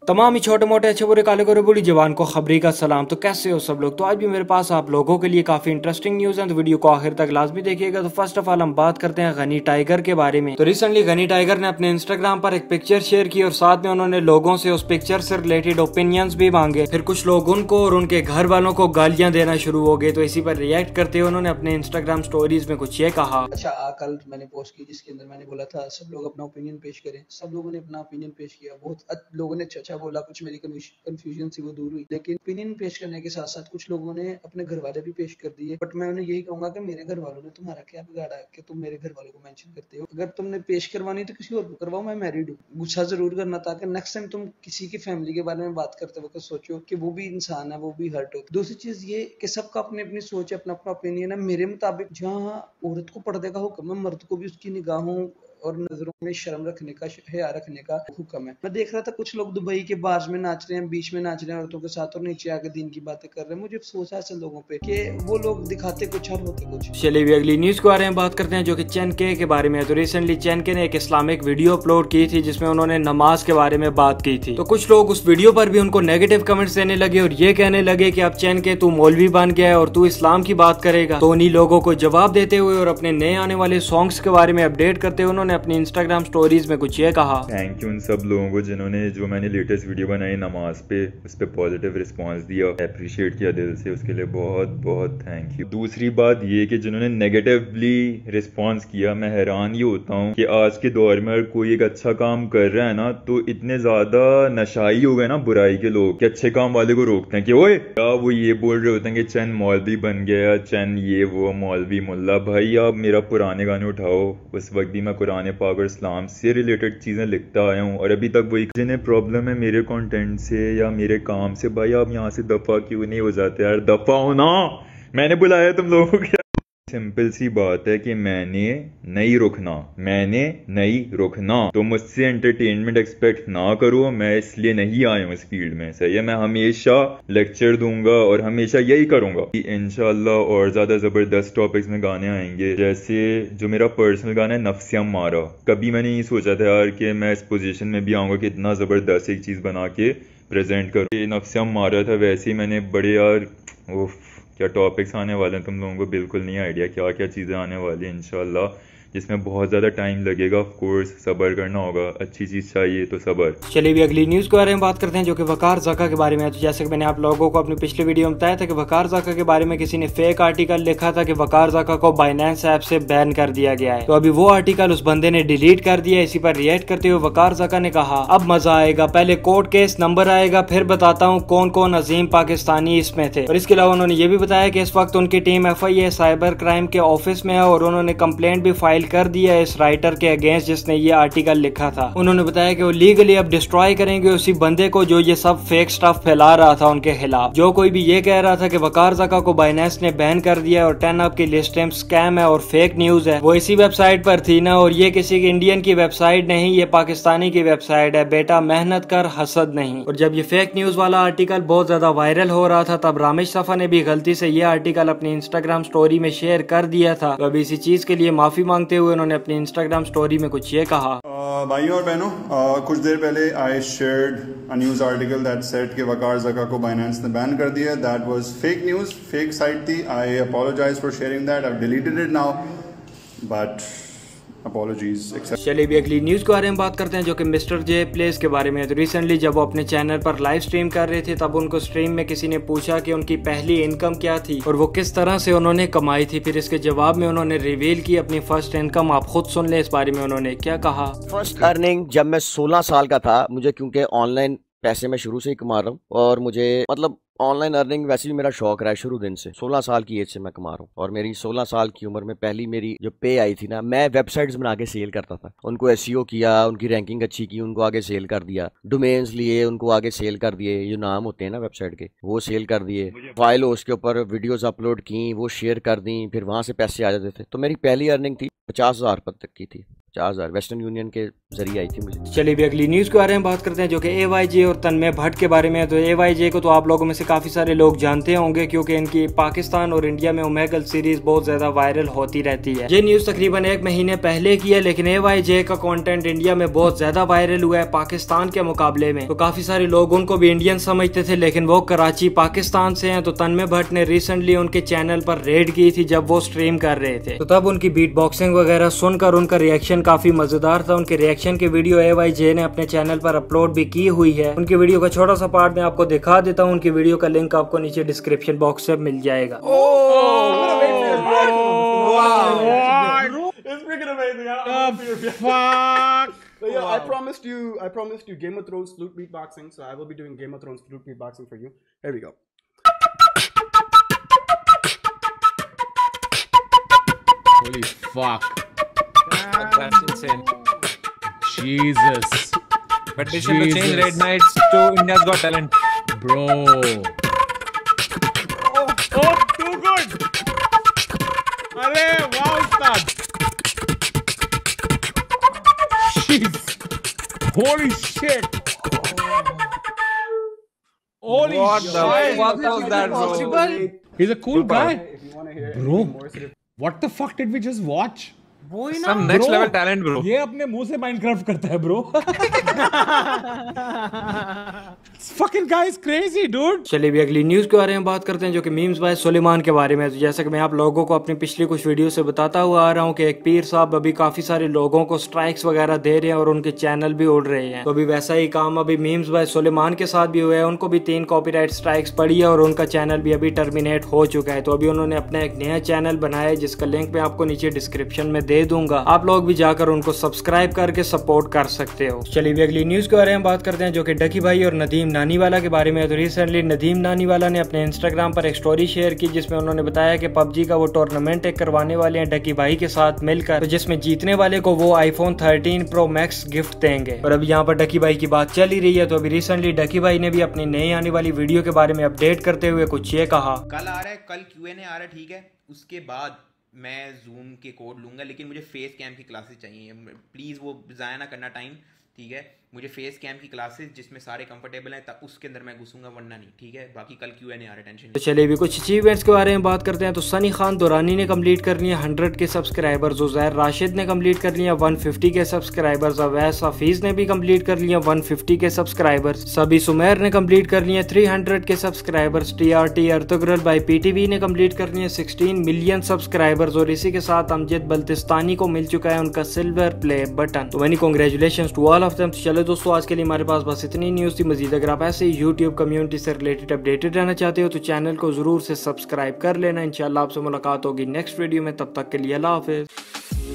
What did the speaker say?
तमाम ही छोटे मोटे अच्छे बुरे काले गोरे बूढ़ी जवान को खबरी का सलाम। तो कैसे हो सब लोग। तो आज भी मेरे पास आप लोगों के लिए काफी इंटरेस्टिंग न्यूज है, तो वीडियो को आखिर तक लाजमी देखिएगा। तो फर्स्ट ऑफ ऑल हम बात करते हैं गनी टाइगर के बारे में। तो रिसेंटली गनी टाइगर ने अपने इंस्टाग्राम पर एक पिक्चर शेयर की और साथ में उन्होंने लोगों से उस पिक्चर से रिलेटेड ओपिनियंस भी मांगे। फिर कुछ लोग उनको और उनके घर वालों को गालियां देना शुरू हो गए। तो इसी पर रिएक्ट करते हुए उन्होंने अपने इंस्टाग्राम स्टोरीज में कुछ ये कहा। अच्छा, कल मैंने पोस्ट की जिसके अंदर मैंने बोला था सब लोग अपना ओपिनियन पेश करें। सब लोगों ने अपना ओपिनियन पेश किया, बहुत लोगों ने अच्छा बोला, कुछ मेरी कंफ्यूजन थी वो दूर हुई। लेकिन ओपिनियन पेश करने के साथ साथ कुछ लोगों ने अपने घर वाले भी पेश कर दिए। बट मैं उन्हें यही कहूंगा कि मेरे घर वालों ने तुम्हारा क्या बिगाड़ा है कि तुम मेरे घर वालों को मेंशन करते हो। अगर तुमने पेश करवानी तो किसी और को करवाओ, मैं मैरिड हूँ। गुस्सा जरूर करना ताकि नेक्स्ट टाइम तुम किसी की फैमिली के बारे में बात करते वक्त सोचो कि वो भी इंसान है, वो भी हर्ट हो। दूसरी चीज ये कि सबका अपनी अपनी सोच है, अपना अपना ओपिनियन है। मेरे मुताबिक जहाँ औरत को पर्दे का हुक्म है, मर्द को भी उसकी निगाहों और नजरों में शर्म रखने का, हया रखने का हुक्म है। मैं देख रहा था कुछ लोग दुबई के बार्स में नाच रहे हैं, बीच में नाच रहे हैं औरतों के साथ और नीचे आके दीन की बातें कर रहे हैं। मुझे अफसोस है ऐसे लोगों पे कि वो लोग दिखाते कुछ और होते कुछ। चलिए भी अगली न्यूज के बारे में बात करते हैं जो कि चैन के बारे में है। तो रिसेंटली चैन के ने एक इस्लामिक वीडियो अपलोड की थी जिसमें उन्होंने नमाज के बारे में बात की थी। तो कुछ लोग उस वीडियो पर भी उनको नेगेटिव कमेंट्स देने लगे और ये कहने लगे कि अब चैन के तू मौलवी बन गया है और तू इस्लाम की बात करेगा। तो उन्हीं लोगों को जवाब देते हुए और अपने नए आने वाले सॉन्ग्स के बारे में अपडेट करते हुए उन्होंने अपनी इंस्टाग्राम स्टोरीज में कुछ ये कहा। थैंक यू उन सब लोगों को जिन्होंने जो मैंने लेटेस्ट वीडियो बनाई नमाज पे उस पर पॉजिटिव रिस्पांस दिया, अप्रिशिएट किया दिल से, उसके लिए बहुत बहुत थैंक यू। दूसरी बात ये कि जिन्होंने नेगेटिवली रिस्पांस किया, मैं हैरान ये होता हूँ कि आज के दौर में अगर कोई एक अच्छा काम कर रहा है ना तो इतने ज्यादा नशाई हो गए ना बुराई के लोग कि अच्छे काम वाले को रोकते हैं कि ओए क्या वो ये बोल रहे होते हैं कि चैन मौलवी बन गया, चैन ये वो मौलवी मुल्ला। भाई आप मेरा पुराने गाने उठाओ, उस वक्त भी मैं कुरान पाक और इस्लाम से रिलेटेड चीजें लिखता आया हूँ और अभी तक वही जिन्हें प्रॉब्लम है मेरे कंटेंट से या मेरे काम से, भाई आप यहाँ से दफा क्यों नहीं हो जाते यार, दफा हो ना। मैंने बुलाया तुम लोगों को। सिंपल सी बात है कि मैंने नहीं रुकना तो मुझसे एंटरटेनमेंट एक्सपेक्ट ना करो। मैं इसलिए नहीं आया हूँ इस फील्ड में, सही है। मैं हमेशा लेक्चर दूंगा और हमेशा यही करूंगा कि इंशाल्लाह और ज्यादा जबरदस्त टॉपिक्स में गाने आएंगे। जैसे जो मेरा पर्सनल गाना है नफ्सिया मारा, कभी मैंने नहीं सोचा था यार कि मैं इस पोजीशन में भी आऊंगा कि इतना जबरदस्त एक चीज बना के प्रेजेंट करूँ। नफ्सिया मारा था, वैसे ही मैंने बड़े यार क्या टॉपिक्स आने वाले हैं, तुम लोगों को बिल्कुल नहीं आइडिया क्या क्या चीज़ें आने वाली हैं इंशाल्लाह, जिसमें बहुत ज़्यादा टाइम लगेगा। ऑफ कोर्स सब्र करना होगा, अच्छी चीज़ चाहिए तो सब्र। चलिए भी अगली न्यूज के बारे में बात करते हैं जो कि वकार ज़का के बारे में है। तो जैसे कि मैंने आप लोगों को अपनी पिछली वीडियो में बताया था कि वकार ज़का के बारे में किसी ने फेक आर्टिकल लिखा था कि वकार ज़का को बाइनेंस ऐप से बैन कर दिया गया है। तो अभी वो आर्टिकल उस बंदे ने डिलीट कर दिया। इसी पर रिएक्ट करते हुए वकार ज़का ने कहा अब मजा आएगा, पहले कोर्ट केस नंबर आएगा फिर बताता हूँ कौन कौन अजीम पाकिस्तानी इसमें थे। और इसके अलावा उन्होंने ये भी बताया कि इस वक्त उनकी टीम FIA साइबर क्राइम के ऑफिस में है और उन्होंने कंप्लेंट भी फाइल कर दिया है इस राइटर के अगेंस्ट जिसने ये आर्टिकल लिखा था। उन्होंने बताया कि वो लीगली अब डिस्ट्रॉय करेंगे उसी बंदे को जो ये सब फेक स्टफ फैला रहा था उनके खिलाफ। जो कोई भी ये कह रहा था कि वकार ज़का को बाइनेंस ने बैन कर दिया और 10 अप की लिस्ट स्कैम है और फेक न्यूज है, वो इसी वेबसाइट पर थी ना। और ये किसी इंडियन की वेबसाइट नहीं, ये पाकिस्तानी की वेबसाइट है। बेटा मेहनत कर, हसद नहीं। और जब ये फेक न्यूज वाला आर्टिकल बहुत ज्यादा वायरल हो रहा था तब रामेश सफा ने भी गलती से ये आर्टिकल अपनी इंस्टाग्राम स्टोरी में शेयर कर दिया था। तो अभी इसी चीज के लिए माफी मांगते हुए उन्होंने अपनी इंस्टाग्राम स्टोरी में कुछ ये कहा। भाइयों और बहनों, कुछ देर पहले I shared a news article that said कि वकार ज़का को बाइनेंस ने बैन कर दिया। That was fake news, fake site थी। I apologise for sharing that, I have deleted it now, but apologies. चलिए भी अगली न्यूज के बारे में बात करते हैं जो कि मिस्टर जे प्लेस के बारे में है। तो रिसेंटली जब वो अपने चैनल पर लाइव स्ट्रीम कर रहे थे तब उनको स्ट्रीम में किसी ने पूछा कि उनकी पहली इनकम क्या थी और वो किस तरह से उन्होंने कमाई थी। फिर इसके जवाब में उन्होंने रिवील की अपनी फर्स्ट इनकम। आप खुद सुन ले इस बारे में उन्होंने क्या कहा। फर्स्ट अर्निंग जब मैं 16 साल का था, मुझे क्योंकि ऑनलाइन पैसे मैं शुरू से ही कमा रहा हूँ और मुझे मतलब ऑनलाइन अर्निंग वैसे भी मेरा शौक रहा है शुरू दिन से। 16 साल की एज से मैं कमा रहा हूँ और मेरी 16 साल की उम्र में पहली मेरी जो पे आई थी ना, मैं वेबसाइट्स बना के सेल करता था। उनको SEO किया, उनकी रैंकिंग अच्छी की, उनको आगे सेल कर दिया। डोमेन्स लिए, उनको आगे सेल कर दिए। जो नाम होते हैं ना वेबसाइट के, वो सेल कर दिए। फाइल उसके ऊपर वीडियोस अपलोड की, वो शेयर कर दी, फिर वहां से पैसे आ जाते थे। तो मेरी पहली अर्निंग थी 50,000 तक की थी। 50,000 वेस्टर्न यूनियन के जरिए आई थी मुझे। चलिए भी अगली न्यूज के बारे में बात करते हैं जो कि AYJ और तन्मय भट्ट के बारे में है। तो AYJ को तो आप लोगों में से काफी सारे लोग जानते होंगे क्योंकि इनकी पाकिस्तान और इंडिया में ओमेगल सीरीज बहुत ज्यादा वायरल होती रहती है। ये न्यूज तकरीबन 1 महीने पहले की है, लेकिन AYJ का कंटेंट इंडिया में बहुत ज्यादा वायरल हुआ है पाकिस्तान के मुकाबले में। तो काफी सारे लोग उनको भी इंडियन समझते थे, लेकिन वो कराची पाकिस्तान से हैं। तो तन्मय भट्ट ने रिसेंटली उनके चैनल पर रेड की थी जब वो स्ट्रीम कर रहे थे। तो तब उनकी बीट बॉक्सिंग वगैरह सुनकर उनका रिएक्शन काफी मजेदार था। उनके रिएक्शन की वीडियो AYJ ने अपने चैनल पर अपलोड भी की हुई है। उनकी वीडियो का छोटा सा पार्ट मैं आपको दिखा देता हूँ। उनकी वीडियो का लिंक आपको नीचे डिस्क्रिप्शन बॉक्स से मिल जाएगा। But yeah, I promised you Game of Thrones flute beatboxing, so I will be doing Game of Thrones flute beatboxing for you. Here we go. Holy fuck. That's insane. Jesus. Petition to change Red Knights to India's Got Talent. Bro. Oh, too good. Arey, wow, Ustad. Jeez. Holy shit. Holy What the shit. fuck was that, bro? He's a cool guy. If you want to hear Bro. more sort of What the fuck did we just watch? Some next level talent, bro. ये अपने मुंह से Minecraft करता है bro. Fucking guy is crazy, dude. चलिए भी अगली news के बारे में बात करते हैं जो कि मीम्स भाई सुलेमान के बारे में। तो जैसा कि मैं आप लोगों को अपनी पिछली कुछ वीडियो से बताता हुआ आ रहा हूँ कि एक पीर साहब अभी काफी सारे लोगों को स्ट्राइक्स वगैरह दे रहे हैं और उनके चैनल भी उड़ रहे हैं। तो अभी वैसा ही काम अभी मीम्स भाई सुलेमान के साथ भी हुआ है। उनको भी 3 कॉपीराइट स्ट्राइक्स पड़ी है और उनका चैनल भी अभी टर्मिनेट हो चुका है। तो अभी उन्होंने अपना एक नया चैनल बनाया है जिसका लिंक मैं आपको नीचे डिस्क्रिप्शन में दे दूंगा। आप लोग भी जाकर उनको सब्सक्राइब करके सपोर्ट कर सकते हो। चलिए भी अगली न्यूज के बारे में बात करते हैं जो कि डकी भाई और नदीम नानीवाला के बारे में। तो रिसेंटली नदीम नानीवाला ने अपने इंस्टाग्राम पर एक स्टोरी शेयर की जिसमें उन्होंने बताया कि PUBG का वो टूर्नामेंट एक करवाने वाले हैं डकी भाई के साथ मिलकर, तो जिसमें जीतने वाले को वो iPhone 13 Pro Max गिफ्ट देंगे। और अभी यहाँ पर डकी भाई की बात चल ही रही है। तो अभी रिसेंटली डकी भाई ने भी अपनी नई आने वाली वीडियो के बारे में अपडेट करते हुए कुछ ये कहा। कल आ रहा है, कल Q&A आ रहा है, ठीक है। उसके बाद मैं जूम के कोड लूंगा, लेकिन मुझे फेस कैम की क्लासेस चाहिए। प्लीज़ वो ज़ाया ना करना टाइम, ठीक है। मुझे फेस कैम की क्लासेस जिसमें सारे कंफर्टेबल हैं तब उसके अंदर मैं घुसूंगा, वरना नहीं, ठीक है। बाकी कल Q&A आ रहा है, टेंशन। तो चलिए भी कुछ अचीवमेंट्स के बारे में बात करते हैं। तो सनी खान दुरानी ने कंप्लीट कर लिया 100 के सब्सक्राइबर्स। उज़ैर राशिद ने कंप्लीट कर लिया 150 के सब्सक्राइबर्स। अवैस हफीज ने भी कंप्लीट कर लिया 150 के सब्सक्राइबर्स। सभी सुमेर ने कंप्लीट कर लिया 300 के subscribers. TRT Ertugrul by PTV ने कंप्लीट कर लिया 16 मिलियन सब्सक्राइबर्स। और इसी के साथ अमजद बल्तिस्तानी को मिल चुका है उनका सिल्वर प्ले बटन। तो very congratulations to all of them. चलो दोस्तों, आज के लिए हमारे पास बस इतनी न्यूज थी। मजीद अगर आप ऐसे यूट्यूब कम्युनिटी से रिलेटेड अपडेटेड रहना चाहते हो तो चैनल को जरूर से सब्सक्राइब कर लेना। इंशाल्लाह आपसे मुलाकात होगी नेक्स्ट वीडियो में, तब तक के लिए अल्लाह हाफिज।